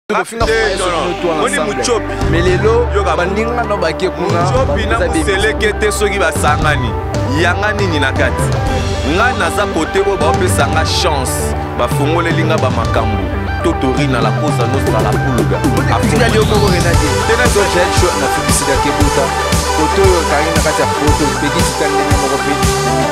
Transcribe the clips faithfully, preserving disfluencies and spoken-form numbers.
Mais les lots, bandinga no baki kuna. Chopi na selekete soki basangani. Yanga nini na kati. Nga naza côté o ba pesa nga chance. Ba fongole linga ba makambo. Totori na la cause nostra la puluga. Afika lyo ko renadi. Tena zo jet show na fubisida kebuta. Photo kari na kati ya photo begi tikande ni mo pe.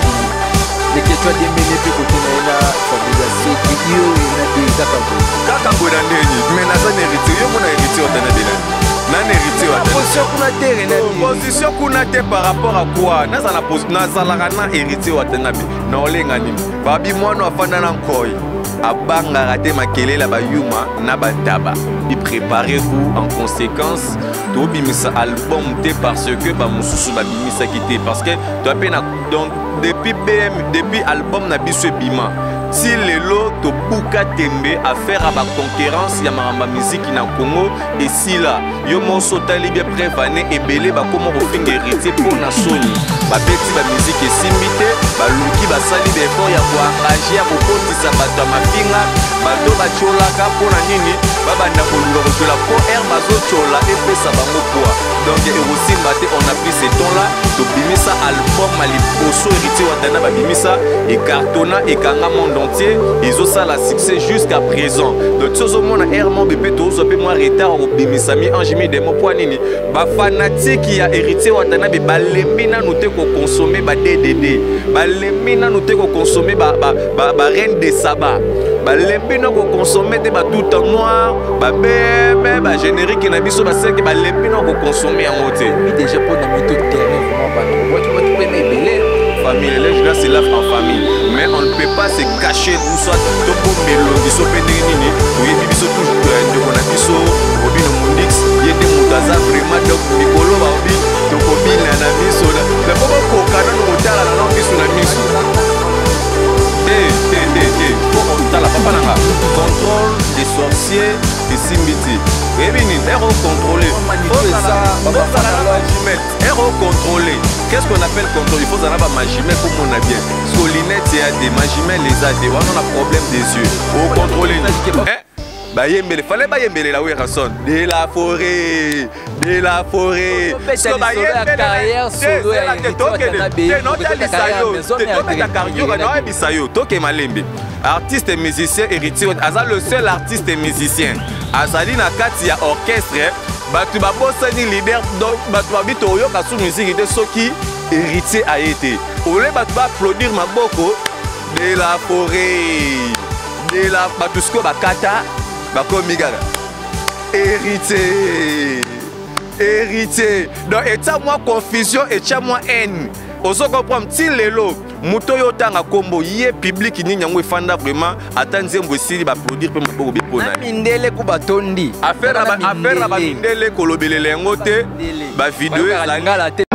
Les questions des ménés de côté na fabrication qui yo na des kaka kaka bona ndeni mais na za héritier yo mona héritier otana dela na héritier otana position kuna terre na position kuna te par rapport à quoi na za na na za la na héritier otana bi na olenga nini babi mwana afanda na nkoi abanga raté makelela ba yuma na bataba bi préparez-vous en conséquence to bimisa album te parce que ba mususu ba bimisa kité parce que to apena donc depuis B M depuis album na biso bima si lelo to buka tembe à faire à la concurrence ya maramba musique na Congo et si là yo monso tali bien prévané et belé ba comment ofinga héritier pour na soni ba beti ba musique et simité ba luki ba sali be fort ya ko engager ko kotisa bato mafinga bato ba cholaka pour na nini ba banda ko lunga ko la ko air bazo chola et pesa bango quoi donc aussi maté on a pris ces tons là to bimisa album mali poso héritier watana ba bimisa et cartona et kanga monde entier ils ont ça la succès jusqu'à présent donc tous au monde airment bébé tous peu moins retard au bimisami anjimi de mon point nini ba fanatique qui a héritier watana be balemina nous te ko consommer ba D D D balemina nous te ko consommer ba ba ba reine de Saba balemina ko consommer te ba tout en noir ba bébé ba générique na biso ba cinq balemina ko consommer en moté déjà pour na moto terrain vraiment pas moi qui moi qui peux m'aimer famille les gens c'est là en famille mais on ne peut pas se cacher nous soit topo mélodie so penini oui biso toujours de on a biso obi no mundix yende mutaza vraiment donc mikolo ba obi toko bina na biso na poko ko kana no mutala na biso na biso eh eh eh poko tala papa nanga contrôle des sorciers et simiti ebini héros contrôlé ça papa magimètre héros contrôlé qu'est-ce qu'on appelle contrôle il faut ça ba magimètre pour mon bien solinette et des magimètres les a des on a problème des yeux au contrôler bayembele fallait bayembele la Werrason de la forêt de la forêt so bayembele carrière solo ya non ta bisayo toke malembe artiste et musicien héritier aza le seul artiste et musicien azali na kati ya orchestre batu babosani leader donc batu babito oyoka sous musique de soki héritier a été ole batu ba applaudir maboko de la forêt de la batu sko bakata bakomi gaga héritier héritier donc et ça moi confusion et ça moi haine ozo comprendre ti lelo muto yo tanga kombo yé public ni nyango efanda vraiment atanze mbosili ba produire pe maboko bi pona mindele ku batondi affaire ba affaire ba mindele kolobelele ngote ba vidéo la ngala te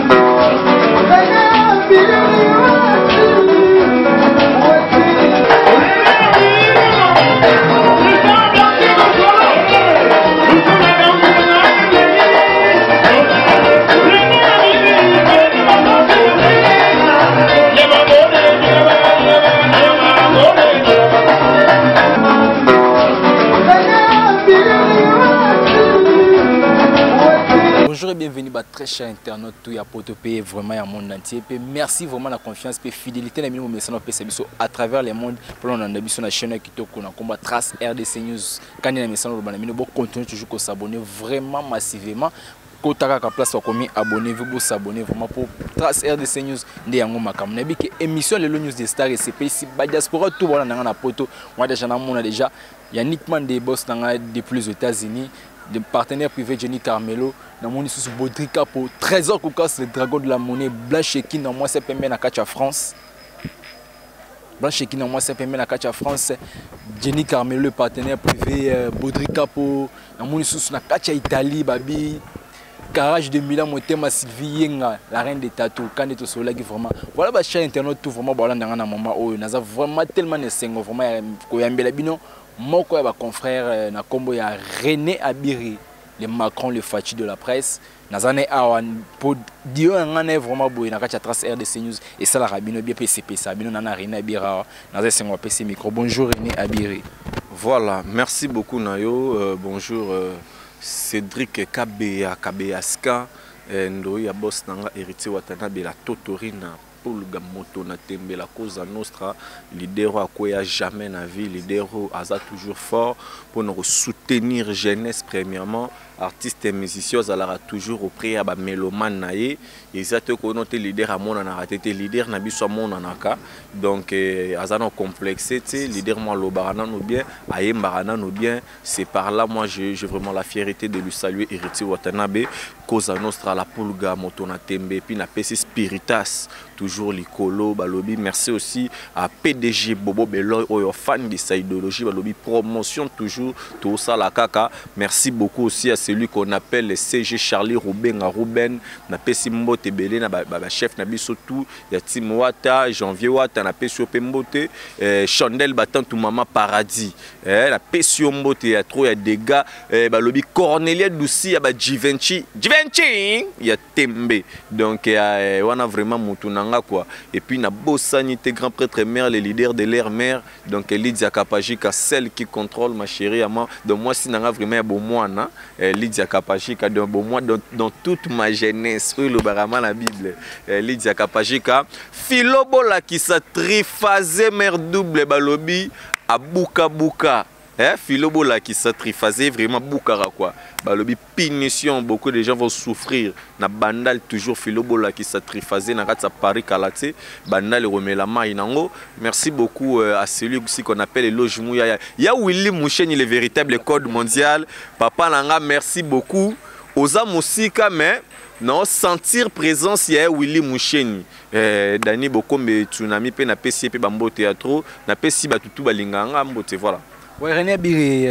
Bonjour et bienvenue à très chers internautes tout ya potopé vraiment ya monde entier et merci vraiment la confiance et fidélité na minimum message à travers le monde pour on a biso na chaîne kitoko na combat Trace R D C News quand il y a message au bana bon continuer toujours à s'abonner vraiment massivement kotaka ka place wakomi abonner vous s'abonner vraiment pour Trace R D C News ndi yango makam na bi ke émission le news des stars et C P ici ba diaspora tout voilà na poto moi déjà na mona déjà Yannick Man des boss na depuis les États-Unis de partenaires privés Jenny Carmelo dans mon sous Baudrika pour Trésor Koukas le dragon de la monnaie Blanche qui dans moi c'est permis na Kacha France Blanche qui dans moi c'est permis na Kacha France Jenny Carmelo le partenaire privé euh, Baudrika pour dans mon sous na Kacha Italie babi Garage de Milan Motema Sylvie Yenga la reine des tatous quand est au soleil vraiment voilà ba chers internautes tout vraiment voilà dans un moment où naza vraiment tellement ne sengo vraiment ko yambela bino moko ya ba confrère na kombo ya René Abiri le Macron le Fachi de la presse nazane awan pour dire ngane vraiment boy na kacha Trace R D C News et ça la rabino bien P C P ça bino nana René Abira naza sengo P C micro bonjour René Abiri Voilà, merci beaucoup Nayo. Euh, bonjour euh, Cédric Kabea Kabeaska, Ndoya boss nanga héritier Watanabe la Totorina. Pulga moto na tembe la cause nostra leader à quoi jamais na vie leader aza toujours fort pour nous soutenir jeunesse premièrement artistes et musiciens alara toujours auprès ba mélomane naé exact ko noté leader à mon na raté leader na biso mon nanaka donc aza no complexé tu leader moi lo barana no bien ayembarana no bien c'est par là moi j'ai vraiment la fierté de lui saluer héritier Watanabe cause nostra la pulga moto na tembe puis na pc spiritas toujours l'icolo balobi. Merci aussi à P D G Bobo Beloy oyo fan de sa idéologie balobi promotion toujours tout ça la kaka. Merci beaucoup aussi à celui qu'on appelle le C G Charlie Ruben à Ruben na pesi mbote belé na ba, ba chef na biso tout ya Tim Wata Janvier Wata na pesi mbote eh, Chandel Batan tout maman paradis eh, na pesi mbote ya trop ya dégâts eh, balobi Cornelia Douci ya ba Givenchy Givenchy ya Tembe donc eh, on a vraiment mutuna quoi. Et puis na Bossanité grand prêtre mère les leaders de l'air mère donc Lydia Kapajika celle qui contrôle ma chérie à moi donc moi si nanga vraiment bon moi na Lydia Kapajika donc bon moi dans, dans toute ma jeunesse oui le barama la Bible Lydia Kapajika Philobo la qui sa triphasé mère double balobi à Buka Buka. Eh, Philobo là qui s'est triphasé vraiment boukara quoi. Balobi punition, beaucoup de gens vont souffrir. Na bandal toujours Philobo là qui s'est triphasé na ratsa Paris Kalaté, bandal remet la main inango. Merci beaucoup euh, à celui aussi qu'on appelle Eloge Mouya. Il y a Willy Moucheni le véritable code mondial. Papa Nanga merci beaucoup. Oza Musika mais non sentir présence il y a Willy Moucheni. Eh, Dani Bokombe tsunami pe na pesi pe bambo théâtre na pesi batutu balinganga mbote voilà. Ouais, René Biri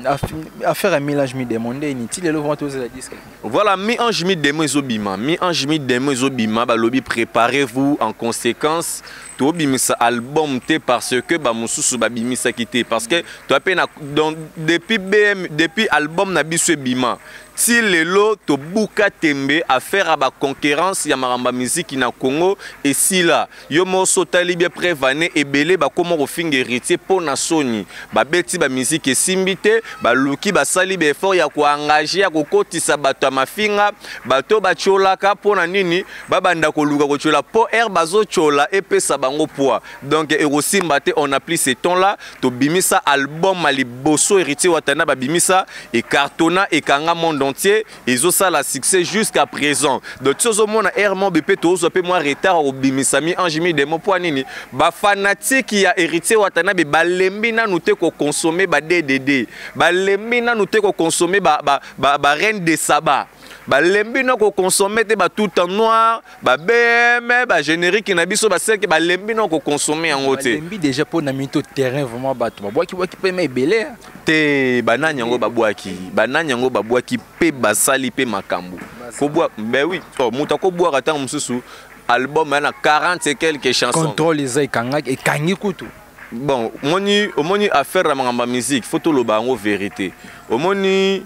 a fait un mélange mi demandé inutile le vent aux disques. Voilà, mi ange mi demo ezobima, mi ange mi demo ezobima ba lobi préparez-vous en conséquence. To bimisa album té parce que ba mususu ba bimisa kité parce que to appena depuis B M depuis album na biso bima. Si lelo to buka tembe à faire à ba concurrence ya maramba musique na Congo et si là yo mo sotali bien prévané et belé ba comment refinge héritier pour na Sony ba beti ba musique simbité ba luki ba sali be effort ya ko engager ya ko kotisa bato mafinga bato ba cholaka pour na nini ba banda ko luka ko chola po air bazo chola et pesa bango poids donc Erosimba te on appli ces tons là to bimisa album ali bosso héritier Watana ba bimisa et cartona et kanga monde entier ils ont ça la succès jusqu'à présent donc chose au monde hermon bp to zo pe moi retard au bimisami anjimi de mon point nini ba fanatique ya héritier Watanabe ba lembi na nous te ko consommer ba D D D ba lembi na nous te ko consommer ba ba ba, ba reine de Saba ba lembi na ko consommer te ba tout en noir ba B M ba générique na biso ba sel que ba lembi na ko consommer en haute lembi déjà pour na mito terrain vraiment ba to ba bois qui bois qui peut mais belé te banani yango ba bois qui banani yango ba bois qui pe basali pe makambo ko bois ben oui oh muta ko bois ata mususu album na quarante et quelques chansons contrôle les ay kanga et kangi kutu bon moni omoni affaire la mangamba musique photo lo bango vérité omoni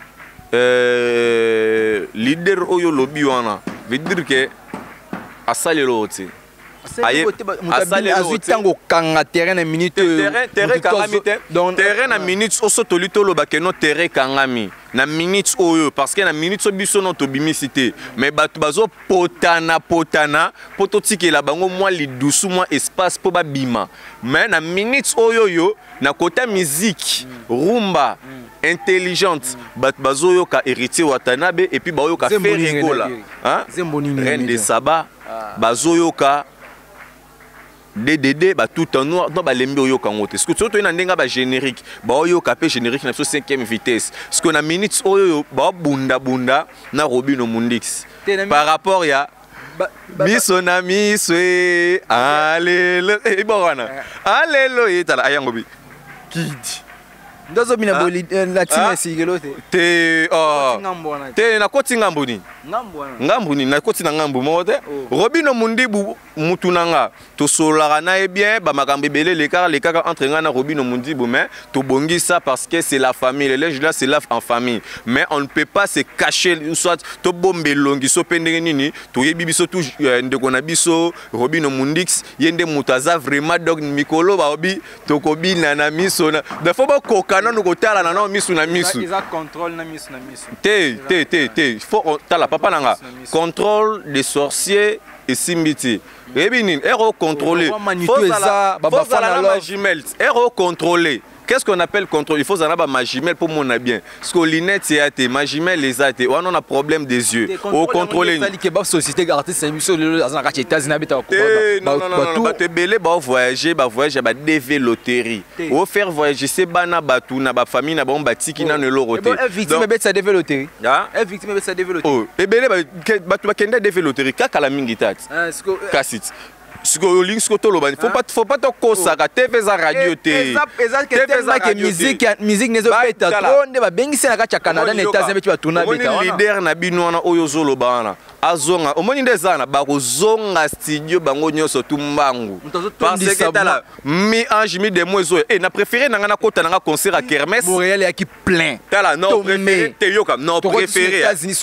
euh leader oyo lobi wana veut dire que asali loti aye asali azutango kanga terrain na minute terrain terrain kangami donc terrain na minute oso tolito lo bakeno terrain kangami na minute oyo parce que na minute so biso no to bimisité mais batu bazo potana potana pototiki la bango moi li douce moi espace po ba bima mais na minute oyo yo na côté musique rumba intelligente bat bazoyo ka héritier Watanabe et puis bayo ka Ferrego là hein reine de Saba bazoyo ka D D D ba tout en noir dans ba lembi oyo ka ngote ce que surtout na ndenga ba générique ba oyo ka pe générique na cinquième vitesse ce que na minutes oyo ba bunda bunda na Robino Mundix par rapport ya biso na miswe alléluia et bon wana alléluia tala ayango bi kidi ndozo bina boli la tina sigelo te te oh te na koti ngamboni ngambu ni nakoti na ngambu mote Robino Mundibu mutunanga to solarana et bien ba makambe belé les car les car entre nga na Robino Mundibu mais to bongi ça parce que c'est la famille les là c'est là en famille mais on ne peut pas se cacher soit to bombe longi so pendenge nini to yebi biso tout ndeko na biso Robino Mundix yende mutaza vraiment donc mikolo ba obi to kobi na na miso na da faut ba kokana no kotala na na miso na miso ils a contrôle na miso na miso te te te te faut tala papa nanga contrôle des sorciers et simbiti rebinin ero contrôler faut ça faut ça la jumelle ero contrôler. Qu'est-ce qu'on appelle contrôle? Il faut avoir ma jumelle pour mon bien. Parce que l'inet c'est athée, ma jumelle les athées. On a un problème des yeux. Au contrôler. La société garantie c'est émission les États-Unis habitent au non non non non. Tu belé ba voyager, ba voyager, ba dévé loterie. Au faire voyager c'est bana batu na ba famille na ba on bati qui na ne loroté. Un victime bet ça dévé loterie. Un victime bet ça dévé loterie. Oh, et belé ba batu ba kenda dévé loterie. Kaka la mingi tat. Kassit. Il ne faut pas faut pas te consacrer T V za radio T. Que musique musique ne pas être trop ne ba bengi na kacha Canada na États-Unis tu vas tourner beta. Leader na bino na oyo zolo bana. Azonga omoni ndezana ba kozonga studio bango nyoso tumbangu. Parce que tala mi ange mi de mozo et na préféré na na kota na concert à Kermesse. Montréal est qui plein. Tala non préféré te yoka non préféré.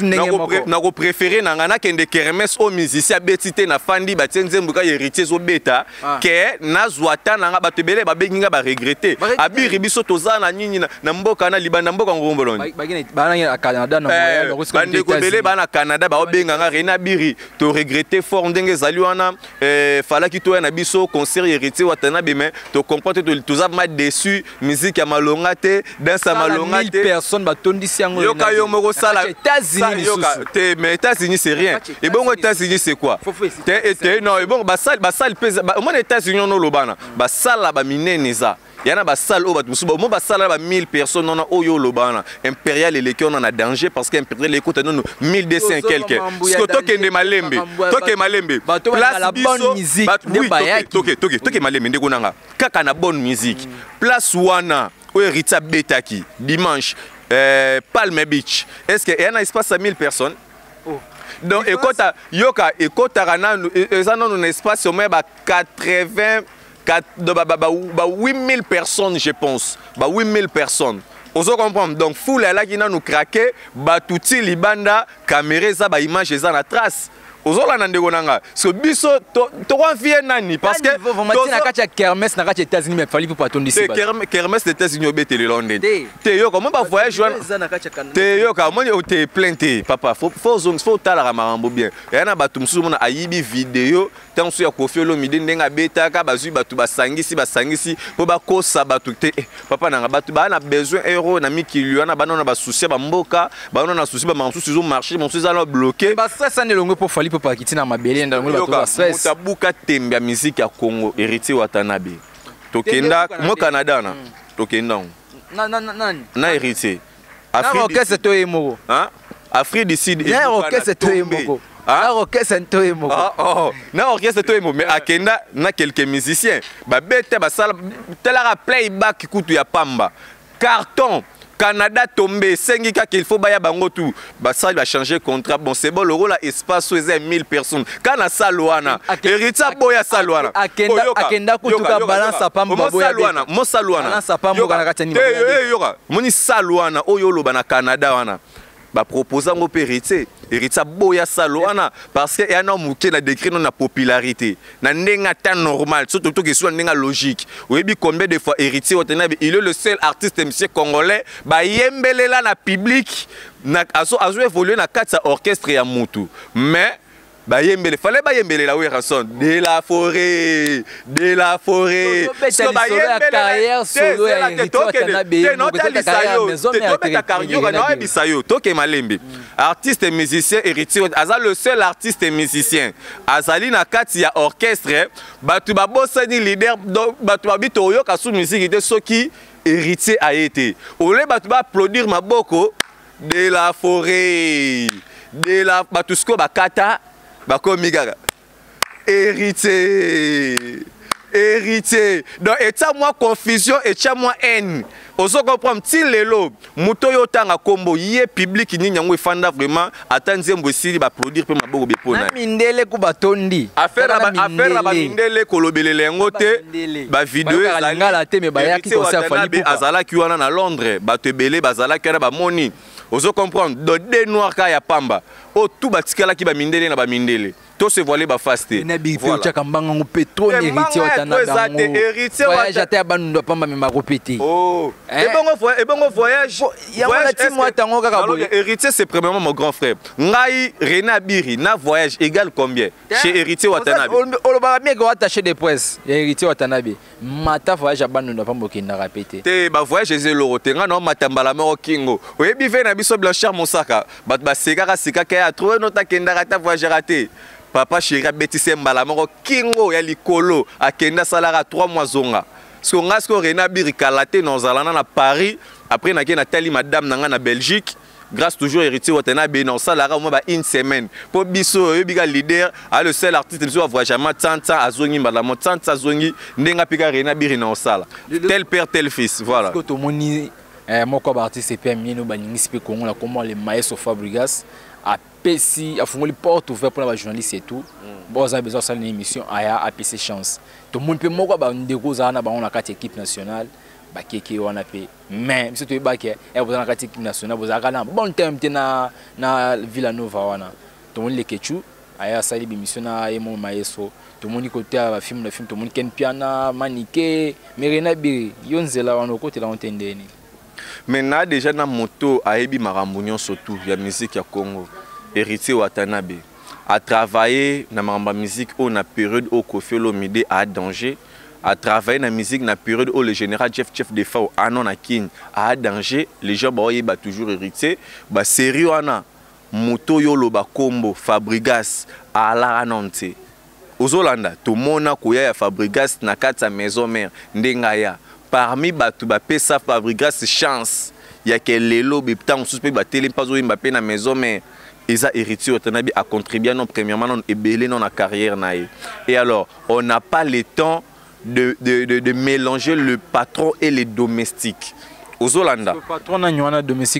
Na ko préféré na na kende Kermesse au musicien betité na fandi ba tenzembuka héritier zo beta que na zwata na ba tebele ba benginga ba regretter. Abiri biso tozana nyinyi na mboka na libanda mboka ngomboloni. Ba na Canada na Montréal ko bande ko bele ba na Canada ba benga Rena Biri, tu regretté fort ndenge zaluana euh fala ki to na biso concert héritier watana beme to comprends tu tu as mal déçu musique ya malonga te danse malonga te mille personnes ba tondisi yango yoka yo moko sala États-Unis te mais États-Unis c'est rien et bon États-Unis c'est quoi te te non et bon ba sala ba sala pesa au moins États-Unis no lobana ba sala ba mineneza yana ba salle au bat musuba mo ba salle ba mille personnes on a oyo lobana impérial et les qui on en a danger parce que impérial écoute non mille deux cents quelques ce que toke ndé malembe toke malembe place la bonne musique toke toke toke malembe ndeko nanga kaka na bonne musique place wana o Rita Betaki dimanche euh Palm Beach est-ce que y a un espace à mille personnes donc écoute yoka écoute rana ça non un espace au moins ba quatre-vingts huit mille personnes, je pense. Bah, huit mille personnes. On se comprend. Donc, fou là qui nous craqué, bah, tout le libanda, caméra, ça, bah, image, ça, la trace. Ozola na ndeko nanga so biso to to vie nani parce que to na kacha Kermesse na kacha États-Unis mais fallait pour attendre ici Kermesse des États-Unis obété le Londres te yo comment ba voyage te yo ka moi te plainte papa faut faut zone faut tala marambo bien yana batu mususu mona ayibi vidéo tant so ya Koffi Olomide ndenga betaka bazui batu basangisi basangisi po ba kosa batu te papa nanga batu ba na besoin euro na mikili yana banona ba souci ba mboka banona na souci ba mamsusu zo marché mon souci ala bloqué ba ça ça ne longue pour fallait pas quitter na mabele ndangolo bato ba stress tabuka tembe ya musique ya Congo héritier Watanabe tokenda mo Canada na tokenda na na na na héritier Afrique c'est toi et moko hein Afrique du Sud na orchestre toi et moko na orchestre toi et moko oh na orchestre toi et moko mais akenda na quelques musiciens ba bete ba sala telara playback kutu ya pamba carton Canada tombé, cinq cas qu'il faut baya bango tout. Bah ça il va changer contrat. Bon c'est bon le rôle là espace c'est mille personnes. Kana saluana. Hérita boya saluana. Akenda akenda kutuka balance pamba boya. Saluana, mo saluana. Balance pamba kana katani. Eh yoka. Moni saluana oyo lo bana Canada wana. Bah proposer ngo héritier. Héritier boya saluana parce que y a un homme qui a décrit na popularité. Na ndenga ta normal, surtout que soit ndenga logique. Oui bi combien de fois héritier Watanabe, il est le seul artiste monsieur congolais ba yembelela na public na aso azo évoluer na quatre orchestre ya mutu. Mais ba yembele fallait ba yembele la oui raison de la forêt de la forêt parce que ba yembele carrière solo ya Héritier Watanabe non ta lisayo to ta carrière na bisayo to ke malembe artiste musicien Héritier aza le seul artiste musicien azali na kati ya orchestre batu ba bosani leader batu ba bito yo ka sous musique de soki Héritier a été ole batu ba applaudir maboko de la forêt de la batusko bakata bakomi gaga héritier héritier donc etia moi confusion etia moi haine ozo comprendre ti lelo moto yo tanga kombo ye public ni nyango efanda vraiment ata nzembo esili ba produire pe maboko bepona na mindele ku batondi affaire affaire ba mindele kolobelele yango te ba video ezali ngala te me ba yaki ko sa fali azala ki wana na Londres ba te belé bazala ki na ba moni ozo comprendre do de noir ka ya pamba o tout batikala ki ba mindele na ba mindele to se voiler ba faste na bi pe chaka mbanga ngo petro héritier watana bango héritier voyage ata bandu pamba me makopete oh et bon voyage et bon voyage ya mona ti moi tango kaka boye héritier c'est premièrement mon grand frère ngai René Abiri na voyage égal combien chez héritier watana olo ba mega attaché de presse héritier watana bi mata voyage bandu pamba kinda répéter te ba voyage ezé lorotenga no matambala moko kingo oyebi ve na biso Blanchard Mosaka bat ba sekaka sekaka ya trouver notre kenda rata voyage raté papa chéri abetise mbala moko kingo ya likolo akenda salara trois mois zonga so ngasko René Abiri kalate nozalana na Paris après na kena tali madame nanga na Belgique grâce toujours héritier watana be non salara mo ba une semaine po biso yebika leader a le seul artiste biso voyagement tanta azongi mbala mo tanta azongi ndenga pika René Abiri na osala tel père tel fils voilà ko to moni eh moko ba artiste pe mieno ba ngisi pe Congo la comment les maestro Fabregas a pesi a fongoli porte ouverte pour les journalistes et tout bon ça a besoin de une émission aya a pesi chance tout le monde peut moko ba ndeko za na ba on la carte équipe nationale ba keke on a pe mais c'est tout ba ke e vous na carte équipe nationale vous a na bon terme na na Villanova wana tout le monde le kechu aya sali émission na e mon maestro tout le monde côté ba film na film tout le monde ken piana manique mais René Abiri yonzela wana côté la ontendeni. Maintenant déjà na moto ayebi makambo surtout ya musique ya Congo héritier Watanabe a travaillé na mamba musique au na période au Koffi Olomide à danger a travaillé na musique na période où le général Jeff Jeff Defao anon a kin à danger les gens ba yeba toujours héritier ba série wana moto yolo ba kombo Fabregas à la anonte ozolanda to mona koya ya Fabregas na kata maison mère ndengaya parmi batu ba pesa Fabregas chance ya que lelo be tant suspect ba télé pas zo Mbappé na maison mais Eza héritier Watanabe a contribué non premièrement non ébélé non la carrière naïe. Et alors on n'a pas le temps de, de, de, de mélanger le patron et les domestiques. Aux Hollandais. Le patron n'a domestique.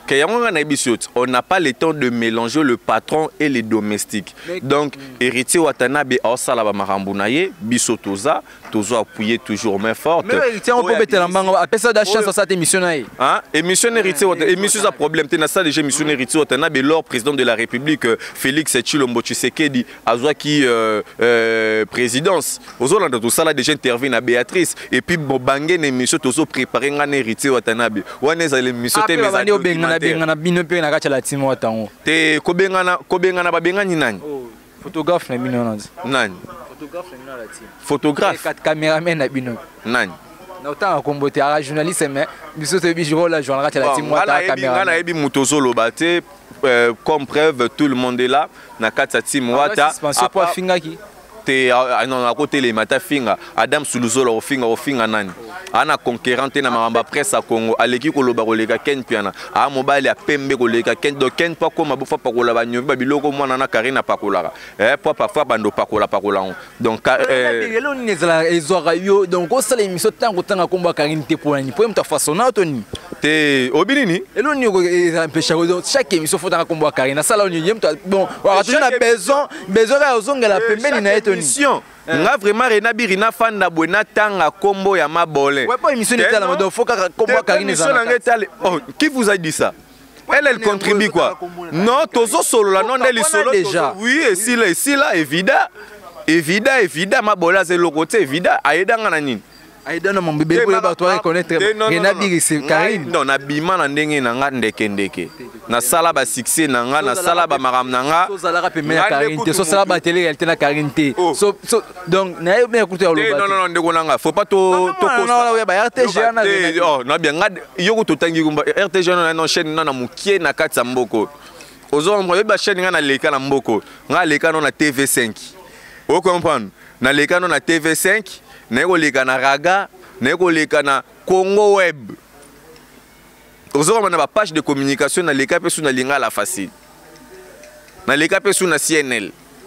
On n'a pas le temps de mélanger le patron et les domestiques. Donc, héritier Watanabe a salaba marambounaye, biso toza, toza appuyé toujours main forte. Mais héritier on peut mettre la main à personne de chance sur cette émission là. Hein? Émission héritier Watanabe, émission ça problème. T'es na ça déjà émission héritier Watanabe, lors président de la République Félix Tshilombo Tshisekedi, azwa qui euh, euh, présidence. Aux Hollandais tout ça là déjà intervient à Béatrice et puis bon bangé une émission tozo préparer un héritier Watanabe wana za l'émission te mais bandi obengana bengana bino pe na kacha la timo watango te ko bengana ko bengana ba bengani nani photographe na bino nani nani photographe na la timo photographe quatre cameraman na bino nani na utanga kombote a journaliste mais biso te bijiro la journal kacha la timo wata caméra ngana ebi mutozo lobate comme preuve tout le monde est là na kacha timo wata suspension pour finga ki te non à côté les mata finga Adam Suluzolo au finga au finga nani ana conquérante na mamba presse à Congo aleki ko loba koleka ken piana a mobile a pembe koleka ken do ken pa ko mabufa pa kola ba nyoba biloko mwana na Karina pakola eh pa parfois bando pakola pakola donc eh lelo ni ezala ezora yo donc o sala émission tango tanga komba Karine te pour ni pour mta façon na toni te obinini lelo ni ko empêcher donc chaque émission faut tanga komba Karine sala ni yemta bon on a toujours besoin besoin ya ozonga la pembeni na eto émission nga vraiment René Abiri na fanda bwena tanga kombo ya mabole. Ouais pas émission d'état là donc faut que kombo Karine ça. Oh, qui vous a dit ça? Elle elle contribue quoi? Non, tozo solo là non elle solo déjà. Oui, et si là si là évident. Évident évident mabole c'est le côté évident aida ngana nini? Aida na mon bébé pour ba toi reconnaître René Abiri c'est Karine. Non na bima na ndenge na nga ndeke ndeke. Na sala ba succès na nga na sala ba maram na nga. So sala pe mena Karine te so sala ba télé réalité na Karine te. So donc na yo bien écouter au loba. Non non non ndeko nanga faut pas to to ko. Non non ba R T G na. Oh na bien nga yo ko totangi kumba R T G na na chaîne na na mukie na kati mboko. Ozo mo ba chaîne nga na leka na mboko. Nga leka no na T V cinq. Vous comprenez? Na leka no na T V cinq. Na ko leka na Raga, na ko leka na Congo Web. Aujourd'hui, on a une page de communication dans les cas où on a la facile. Dans les cas où on a C N L.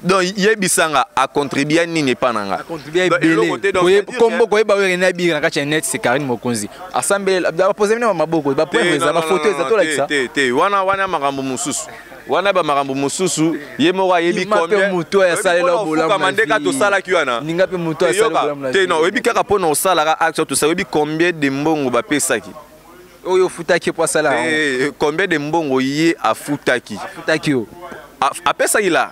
donc yebisanga a contribué nini pas nanga a contribué belé kombo ko ba René Biri na kati net c'est Karine Mokonzi assemblée ba poser na maboko ba point za ba photo za to like ça te te wana wana makambo mususu wana ba makambo mususu ye moko yebi combien muto ya salela bola kamandeka to sala ki wana ninga pe muto ya salela bola te non yebi kaka pona osala ka action to ça yebi combien de mbongo ba pesaki oyo futaki po sala eh combien de mbongo ye afutaki afutaki yo apesa ila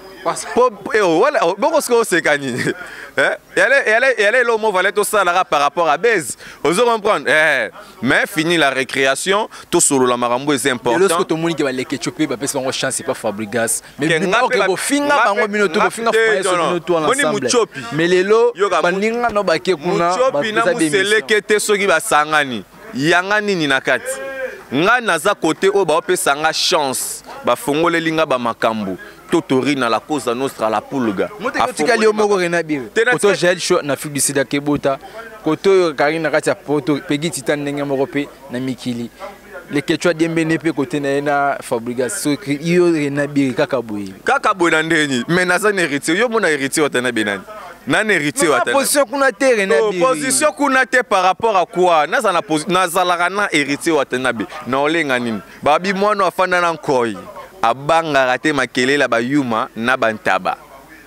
po eh wala boko sko sekani eh elle elle elle le mot valait tout ça là par rapport à Bez vous comprendre eh mais fini la récréation tout solo la marambo est important lorsque tout le monde qui va les ketchup ba pesa ngo chance c'est pas Fabregas mais ok bo finga bango minuto bo finga fa minuto ensemble mais lelo baninga no ba ke kuna ba pesa de selekete soki ba sangani yanga nini na kati nga naza côté o ba pesa nga chance ba fongole linga ba makambo totori na la cause nostra la pulga Afrika lio moko René Biri koto gel show na publicité kebota koto Karina kati ya poto pegi titan ndenge moko pe na mikili le ketchwa dembe nepe côté na na Fabregas so yo René Biri kaka boye kaka boye na ndeni mais naza héritier yo mona héritier watana benani nan héritier watana position kuna te René Biri position kuna te par rapport à quoi naza na nazalaka na héritier watana be na olenga nini babi mwana afanda na nkoi abanga raté makelela ba yuma na bantaba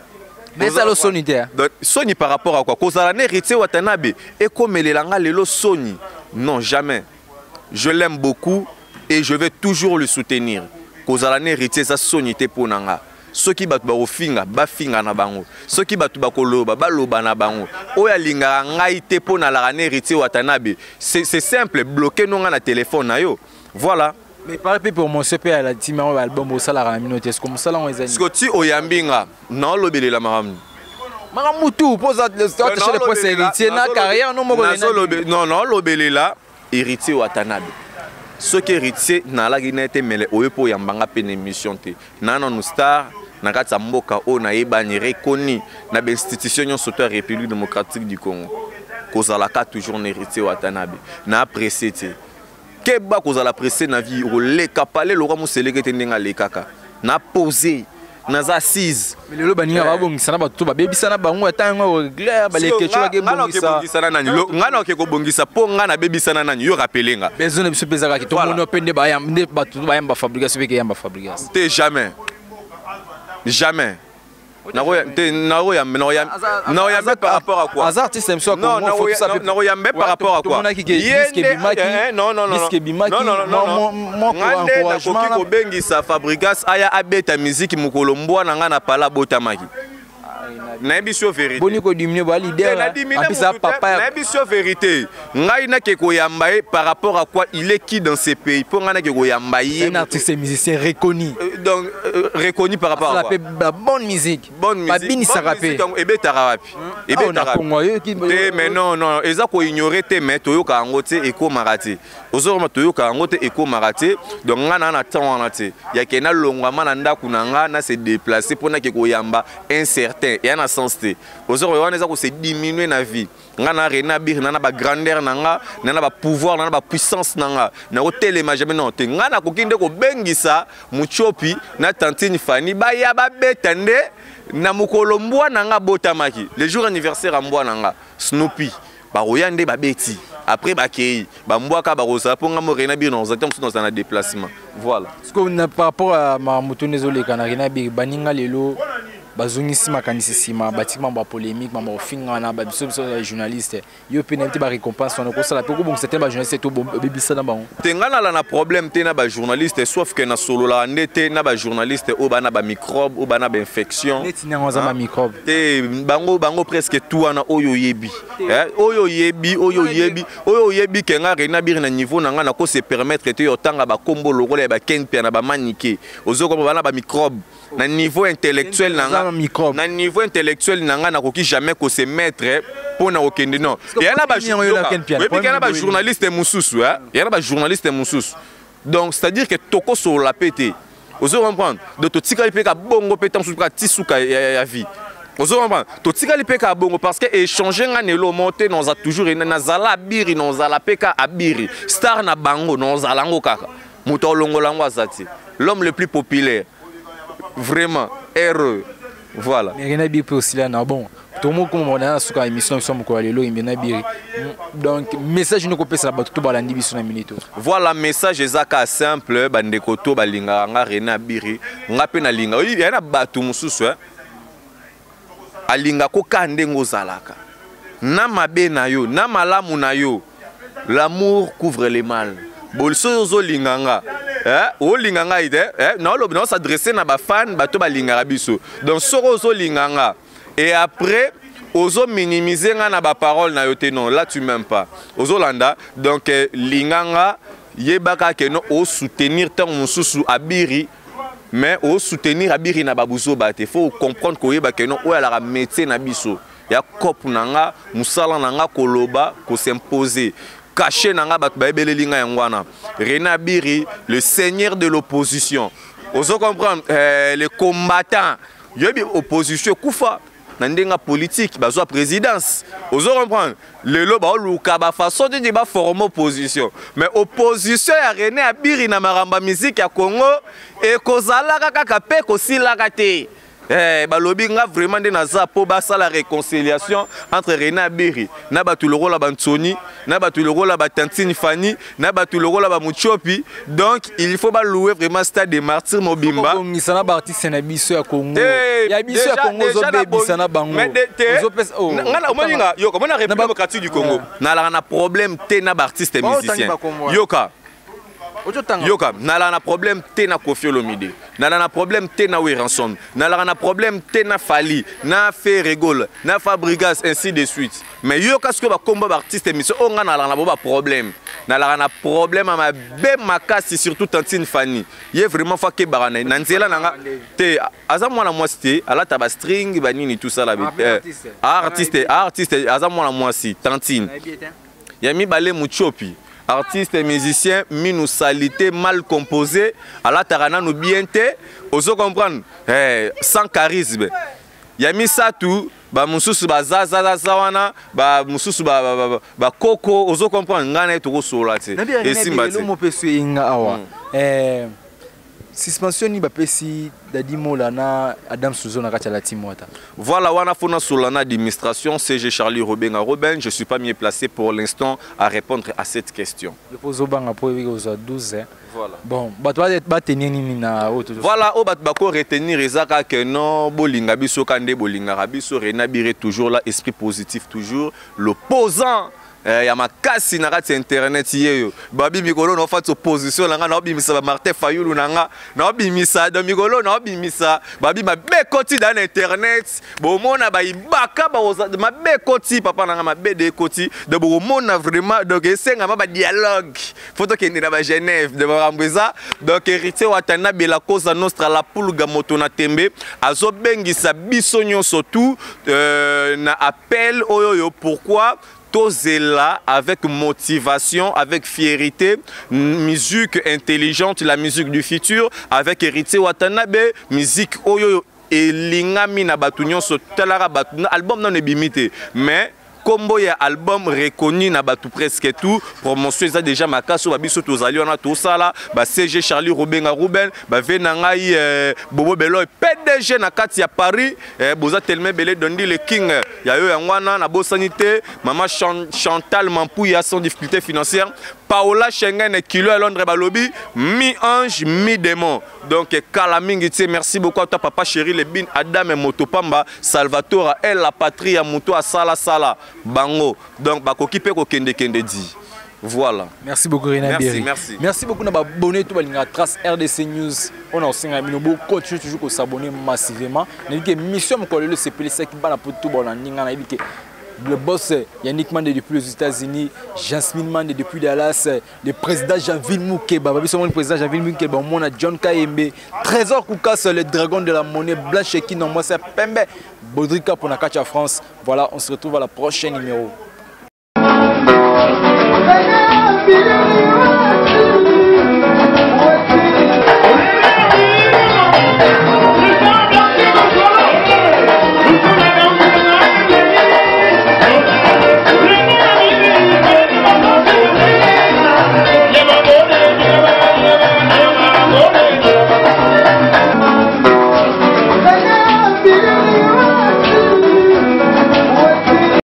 mais ça le soni te donc soni par rapport à quoi kozala na héritier watanabe et komelelanga lelo soni non jamais je l'aime beaucoup et je vais toujours le soutenir kozala na héritier ça soni te ponanga soki batu ba ofinga ba finga na bango soki batu ba koloba ba loba na bango oya linga ngai te pona la na héritier watanabe c'est c'est simple bloquer nonga na téléphone na yo voilà. Mais par exemple pour mon C P à la team album au salaire à la minute est-ce comme ça là on les a. Scotty oyambinga non lobele la maram. Maram tout pose le start chez les postes héritiers na carrière non mo non non lobele la héritier watanabe. Ce qui héritier na la ginete mele oyo po yambanga pene émission te. Na non star na kati mboka o na yebani reconnu na be institution nyon soto République démocratique du Congo. Kozala ka toujours héritier watanabe. Na apprécié te. Keba kozala pressé na vie le kapale lo ramo selekete ndenga le kaka na poser na za assise mais lelo baninga ba bongisa na bato ba bebisa na bango atango regler ba le kecho ke bongisa na nani ngana ke ko bongisa po ngana bebisa na nani yo rappelenga besoin biso pezaka ki to mono pende ba yam nde bato ba yamba Fabregas be ke yamba Fabregas te jamais jamais na roya te na roya na roya na roya par rapport à quoi hasard c'est même ça non non na roya par rapport à quoi non non non non non non non ngande na koki ko bengisa Fabregas aya abeta musique mukolo mbwana nga na pala botamaki na biso vérité boni ko diminuer ba leader apisa papa na biso vérité ngai na ke ko yamba par rapport à quoi il est qui dans ces pays pour nga na ke ko yamba un artiste musicien reconnu donc reconnu par rapport à quoi la bonne musique bonne musique bini sarapé ebetara wapi ebetara mais non non eza ko ignorer te mais toyoka ngo te eko marate ozoroma toyoka ngo te eko marate donc nga na na temps na te ya ke na longwa na ndaku na nga na se déplacer pour na ke ko yamba incertain et en sens te ozoroma wana eza ko se diminuer na vie nga na René Biri na na ba grandeur na nga na na ba pouvoir na na ba puissance na nga na ko telema jamais non te nga na ko kinde ko bengisa muchopi na tantine Fani ba ya ba betande na mukolo mbwana nga botamaki le jour anniversaire a mbwana nga Snoopy ba royande ba beti après ba kei ba mbwaka ba rosa po nga mo René Biri dans dans un déplacement voilà ce qu'on a par rapport à ma mutunezo le kana René Biri baninga lelo bazongisi makanisi sima batikma ba polémique mama ofinga na ba biso biso journaliste yo penalty ba récompense on ko sala peko bon c'était ba journaliste to bebisa na bango tengana la na problème te na ba journaliste sauf que na solo la ndete na ba journaliste o bana ba microbe o bana ba infection neti nyango za ba microbe te bango bango presque tout ana oyo yebi eh oyo yebi oyo yebi oyo yebi ke nga René Biri na niveau na nga na ko se permettre te yo tanga ba kombo lokola ba ken pe na ba manike ozoko bana ba microbe na niveau intellectuel na nga na niveau intellectuel nanga na koki jamais ko se mettre pour na okende non il y a ba il y a ba journaliste mususu hein il y a ba journaliste mususu donc c'est à dire que toko sur la pété vous comprendre de to tikali pe ka bongo pe tam suka tisuka ya vie vous comprendre to tikali pe ka bongo parce que échanger nga nelo monter nous a toujours na zala Biri nous zala pe ka abiri star na bango nous zala ngo kaka muto longola ngo azati l'homme le plus populaire vraiment heureux Voilà. Mais René Biri peut aussi là, bon. Tout le monde comme on a sur l'émission, nous sommes quoi, Lelo, René Biri. Donc, message nous copie ça, tout le monde sur la minute. Voilà, message est simple, bandekoto balinga nga René Biri, nga pe na linga. Il y a batu mususu hein. Alinga ko kande ngozalaka. Na mabe na yo, na malamu na yo. L'amour couvre les mal. Bolso zo linganga. Eh, o linganga ide, eh, non lo non s'adresser na ba fan, bato ba lingara biso. Donc soro zo linganga. Et après, ozo minimiser nga na ba parole na yote non, là tu m'aimes pas. Ozo landa, donc eh, linganga yebaka ke no o soutenir tant mususu abiri, mais o soutenir abiri na babuzo bate. Faut comprendre ko yebaka no o ala métier na biso. Ya kop nanga, musala nanga koloba ko s'imposer. Caché nanga bat baebele linga yangwana. René Biri, le seigneur de l'opposition. Ozo comprendre eh, les combattants. Yobi opposition kufa. Nandenga politique, bazo présidence. Ozo comprendre le lo ba luka ba façon de ba former opposition. Mais opposition ya René Biri na maramba musique ya Congo et kozala kaka pe ko silaka te. Eh, balobi nga vraiment de naza po basa la réconciliation entre René Biri na batu le rôle la Bantoni na batu le rôle la Tantine Fanny na batu le rôle la Muchopi. Donc il faut ba louer vraiment stade des martyrs Mobimba il sana ba artiste na biso ya Congo ya biso ya Congo zo be bisana bango zo pesa oh ngana omoninga yo comme na République démocratique du Congo na la na problème te na ba artiste musicien yoka Yoka, nala na problème te na Koffi Olomide, nala na problème te na Weranson, nala na problème te na Fali, na Ferregol, na Fabregas ainsi de suite. Mais yoka ce que ba combat artiste émission on nga nala na ba problème, nala na problème à ma be makasi surtout Tantine Fanny. Yé vraiment fa ke barana nanzela nanga te aza mwana mwasi ala taba string ba nini tout ça là artiste artiste aza mwana mwasi Tantine. Yami balé Muchopi. Artiste et musicien, minusalité mal composé, à la tarana nous bien te, oso comprendre, eh, sans charisme. Yami ça tout, ba mususu ba zaza zaza wana, ba mususu ba ba ba koko, oso comprendre, ngana to sola te. Et simba te. Le mot pesu inga awa. Eh, suspension ni ba pesi dadi molana Adam Souzo na kati la timota. Voilà, wana fona solana d'administration C G Charlie Robin à Robin, je suis pas mieux placé pour l'instant à répondre à cette question. Je pose au banc pour aux douze. Voilà. Bon, bah toi ba tenir ni na auto. Voilà, o bat bako retenir ezaka que non bolinga biso kande bolinga biso René Biri toujours là, esprit positif toujours, l'opposant. Il y a ma casse na rate internet yeyo babi mikolo na fait opposition nanga na bimisa ba Martin Fayulu nanga na bimisa do mikolo na bimisa babi ma bekoti dans internet bo mona ba ibaka ba ma bekoti papa nanga ma bede koti de bo mona vraiment donc esenga ba dialogue photo kende na ba Genève de Rambeza donc héritier watana bela cause nostra la pulga moto na tembe azo bengisa biso nyonso tout na appel oyoyo pourquoi Tozela avec motivation, avec fierté, musique intelligente, la musique du futur, avec Héritier Watanabe, musique oyo et lingami na batunyon so talara batuna album non ebimité mais combo ya album reconnu na batu presque tout promotion ça déjà makaso babiso tozali on a tout ça là ba C G Charlie Robin à Ruben ba venangai euh, Bobo Belo P D G na kati ya Paris euh, boza tellement belé dondi le king ya yo yangwana na bosanité maman Chantal Mampouy a son difficulté financière Paola Schengen kilo à Londres balobi mi ange mi démon donc kalamingi tie merci beaucoup à toi papa chéri le bin Adam et Motopamba Salvatore elle la patrie à Muto à Sala Sala bango donc bakoki pe ko kende kende di voilà. Merci beaucoup René Biri. Merci, merci. Merci beaucoup na abonné tout balinga Trace R D C News. On a aussi un minobo continue toujours ko s'abonner massivement. Na dit que mission ko le c'est pelé ça qui ba na pour tout bon ninga na dit que le boss Yannick Mandé depuis les États-Unis, Jasmine Mandé depuis Dallas, le président Janville Moukeba, le président Janville Moukeba, on a John Kayembe, Trésor Koukas, le dragon de la monnaie blanche qui non moi c'est Pembe, Baudrika pour la Kacha France. Voilà, on se retrouve à la prochaine numéro.